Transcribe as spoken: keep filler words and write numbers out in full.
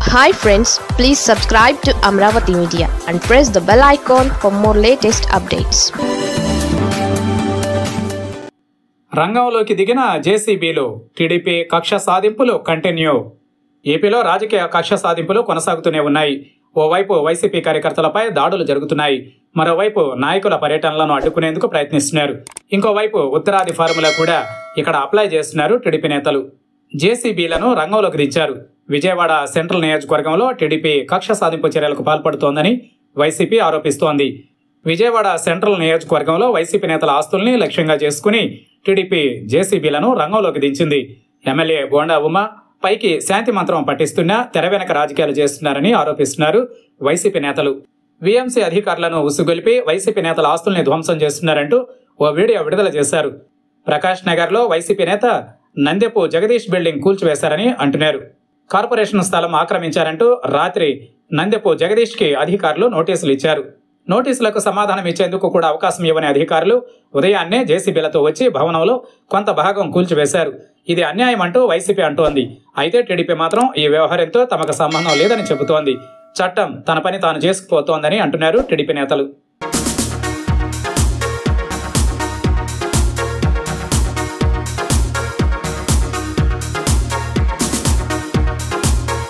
Hi friends, please subscribe to Amravati Media and press the bell icon for more latest updates. రంగంలోకి దిగిన జేసీబీలు TDP కక్ష సాధింపులు continue. ఏపీలో రాజకీయ కక్ష సాధింపులు కొనసాగుతూనే ఉన్నాయి. ఓవైపు వైసీపీ కార్యకర్తలపై దాడులు జరుగుతున్నాయి. మరోవైపు నాయకుల పర్యటనలను అడ్డుకునేందుకు ప్రయత్నిస్తున్నారు. ఇంకోవైపు ఉత్తరాది ఫార్ములా కూడా ఇక్కడ అప్లై చేస్తున్నారు టీడీపీ నేతలు. జేసీబీలను రంగంలోకి దించారు. విజయవాడ సెంట్రల్ నియోజకవర్గంలో టీడీపీ కక్ష సాధింపు చర్యలకు పాల్పడుతోందని వైసీపీ ఆరోపిస్తోంది. విజయవాడ సెంట్రల్ నియోజకవర్గంలో వైసీపీ నేతల ఆస్తుల్ని లక్ష్యంగా చేసుకుని టీడీపీ జేసీబీలను రంగంలోకి దించింది. ఎమ్మెల్యే బోండా ఉమ పైకి శాంతి మంత్రం పట్టిస్తున్నా తెర వెనక రాజకీయాలు చేస్తున్నారని ఆరోపిస్తున్నారు వైసీపీ నేతలు. వీఎంసీ అధికారులను ఉసుగొలిపి వైసీపీ నేతల ఆస్తుల్ని ధ్వంసం చేస్తున్నారంటూ ఓ వీడియో విడుదల చేశారు. ప్రకాష్ నగర్లో వైసీపీ నేత నందెపు జగదీష్ బిల్డింగ్ కూల్చివేశారని అంటున్నారు. కార్పొరేషన్ స్థలం ఆక్రమించారంటూ రాత్రి నందెపు జగదీష్కి అధికారులు నోటీసులు ఇచ్చారు. నోటీసులకు సమాధానం ఇచ్చేందుకు కూడా అవకాశం ఇవ్వని అధికారులు ఉదయాన్నే జేసీబీలతో వచ్చి భవనంలో కొంత భాగం కూల్చివేశారు. ఇది అన్యాయం అంటూ వైసీపీ అంటోంది. అయితే టీడీపీ మాత్రం ఈ వ్యవహారంతో తమకు సంబంధం లేదని చెబుతోంది. చట్టం తన పని తాను చేసుకుపోతోందని అంటున్నారు టీడీపీ నేతలు.